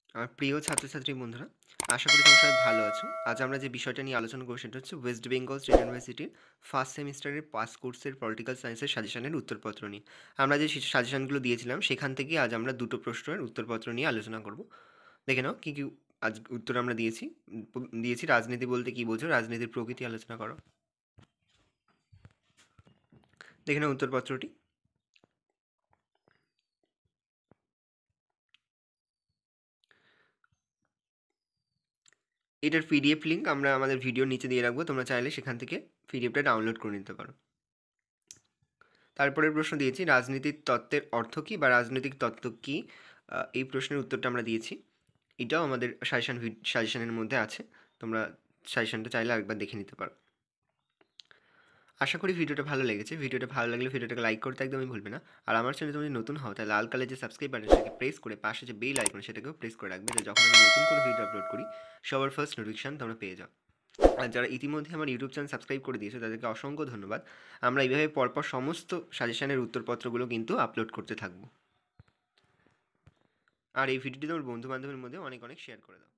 আমার প্রিয় ছাত্রছাত্রী বন্ধুরা, আশা করি তোমরা সবাই ভালো আছো। আজ আমরা যে বিষয়টা নিয়ে আলোচনা করব সেটা হচ্ছে ওয়েস্ট বেঙ্গল স্টেট ইউনিভার্সিটির ফার্স্ট সেমিস্টারের পাস কোর্সের পলিটিক্যাল সায়েন্সের সাজেশনের উত্তরপত্র নিয়ে। আমরা যে সাজেশনগুলো দিয়েছিলাম সেখান থেকে আজ আমরা দুটো প্রশ্নের উত্তরপত্র নিয়ে আলোচনা করব। দেখে নাও কী কী আজ উত্তর আমরা দিয়েছি রাজনীতি বলতে কী বোঝো, রাজনীতির প্রকৃতি আলোচনা করো। দেখে নাও উত্তরপত্রটি। এটার পিডিএফ লিঙ্ক আমরা আমাদের ভিডিওর নিচে দিয়ে রাখবো, তোমরা চাইলে সেখান থেকে পিডিএফটা ডাউনলোড করে নিতে পারো। তারপরের প্রশ্ন দিয়েছি রাজনীতির তত্ত্বের অর্থ কী বা রাজনৈতিক তত্ত্ব কী, এই প্রশ্নের উত্তরটা আমরা দিয়েছি। এটাও আমাদের সাজেশনের মধ্যে আছে, তোমরা সাজেশনটা চাইলে আরেকবার দেখে নিতে পারো। আশা করি ভিডিওটা ভালো লেগেছে। ভিডিওটা ভালো লাগলে ভিডিওটাকে লাইক করতে একদমই ভুলবে না। আর আমার চ্যানেলে তুমি যদি নতুন হও তাহলে লাল কালার যে সাবস্ক্রাইব বাটনটাকে প্রেস করে পাশে যে বেল আইকন সেটাকেও প্রেস করে রাখবে, যে যখন আমি নতুন কোনো ভিডিও আপলোড করি সবার ফার্স্ট নোটিফিকেশান তোমরা পেয়ে যাও। আর যারা ইতিমধ্যে আমার ইউটিউব চ্যানেল সাবস্ক্রাইব করে দিয়েছো তাদেরকে অসংখ্য ধন্যবাদ। আমরা এইভাবে পরপর সমস্ত সাজেশনের উত্তরপত্রগুলো কিন্তু আপলোড করতে থাকবো। আর এই ভিডিওটি তোমার বন্ধু বান্ধবের মধ্যে অনেক শেয়ার করে দাও।